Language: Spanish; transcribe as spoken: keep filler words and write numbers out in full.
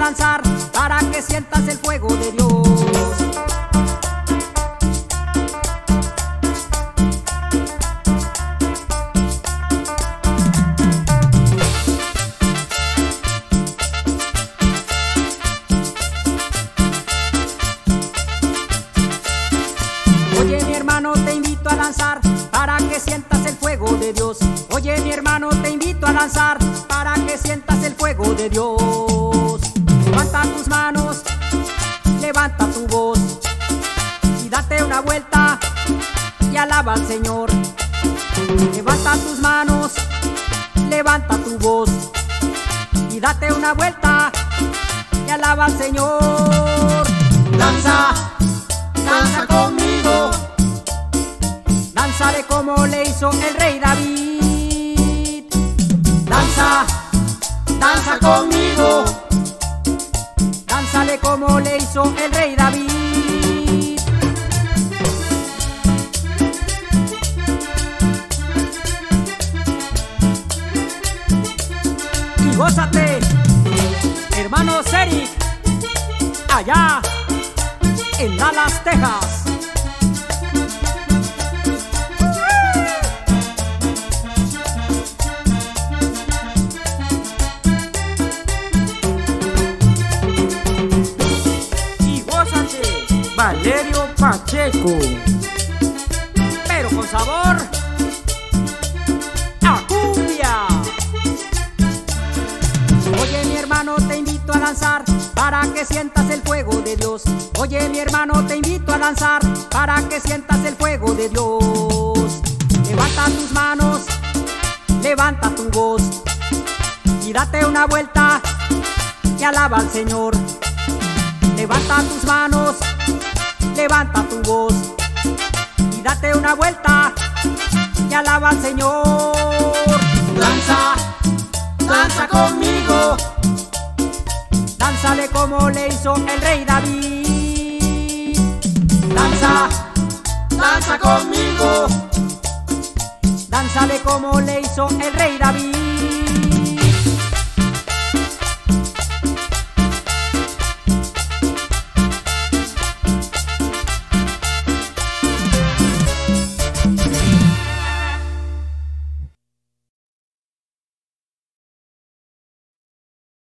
danzar para que sientas el fuego de Dios. Oye mi hermano, te invito a danzar para que sientas el fuego de Dios. Oye mi hermano, te invito a danzar para que sientas el fuego de Dios. Levanta tus manos, levanta tu voz y date una vuelta y alaba al Señor. Levanta tus manos, levanta tu voz y date una vuelta y alaba al Señor. Danza, danza conmigo, dánzale como le hizo el rey David. danza, danza conmigo, Dánzale como le hizo el rey David. Y gózate, hermano Eric, allá en Dallas, Texas. Valerio Pacheco, pero con sabor a cumbia. Oye mi hermano, te invito a danzar para que sientas el fuego de Dios. Oye mi hermano, te invito a danzar para que sientas el fuego de Dios. Levanta tus manos, levanta tu voz y date una vuelta y alaba al Señor. Levanta tus manos, levanta tu voz y date una vuelta y alaba al Señor. danza, danza conmigo, Dánzale como le hizo el rey David. danza, danza conmigo, Dánzale como le hizo el rey David.